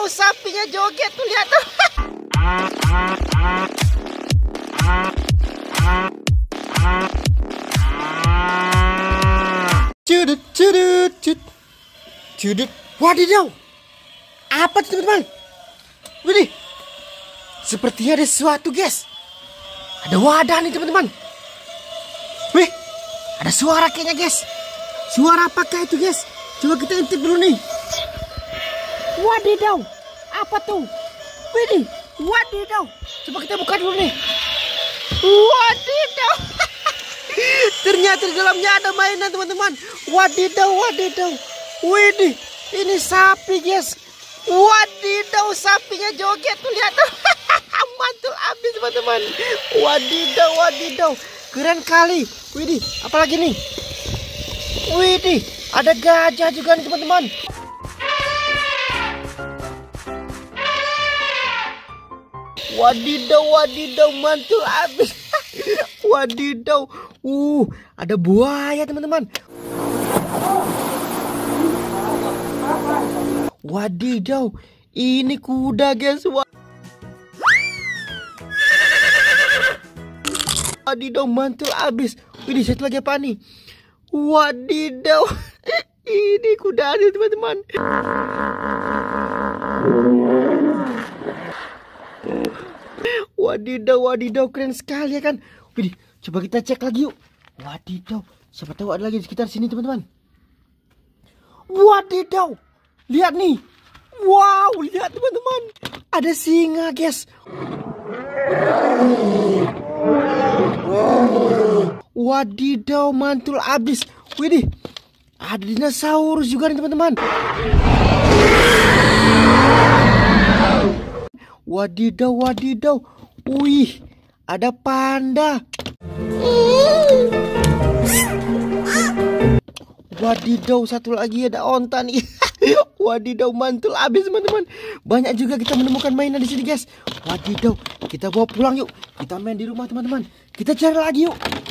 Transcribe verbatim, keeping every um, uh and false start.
Wadidaw, sapinya joget tuh, lihat tuh. Cudut, cudut, cudut, cudut. Wadidaw, apa tuh teman-teman? Widih, sepertinya ada sesuatu, guys. Ada wadah nih teman-teman. Wih, ada suara kayaknya, guys. Suara apakah itu, guys? Coba kita intip dulu nih. Wadidaw, apa tuh? Widih, wadidaw. Coba kita buka dulu nih. Wadidaw. Ternyata di dalamnya ada mainan, teman-teman. Wadidaw, wadidaw. Widih, ini sapi, guys. Wadidaw, sapinya joget tuh, lihat tuh. Mantul abis, teman-teman. Wadidaw, wadidaw. Keren kali. Widih, apalagi nih? Widih, ada gajah juga nih, teman-teman. Wadidaw, wadidaw, mantul abis. Wadidaw. Uh, ada buaya, teman-teman. Wadidaw, ini kuda, guys. Wadidaw, mantul abis. Widih, satu lagi apa nih? Wadidaw. Ini kuda, teman-teman. Wadidaw, wadidaw, keren sekali ya kan. Widih, coba kita cek lagi yuk. Wadidaw, siapa tahu ada lagi di sekitar sini, teman-teman. Wadidaw, lihat nih. Wow, lihat teman-teman. Ada singa, guys. Wadidaw, mantul abis. Widih, ada dinosaurus juga nih, teman-teman. Wadidaw, wadidaw. Wih, ada panda. Wadidaw, satu lagi ada onta nih. Wadidaw, mantul abis, teman-teman. Banyak juga kita menemukan mainan di sini, guys. Wadidaw, kita bawa pulang yuk. Kita main di rumah, teman-teman. Kita cari lagi yuk.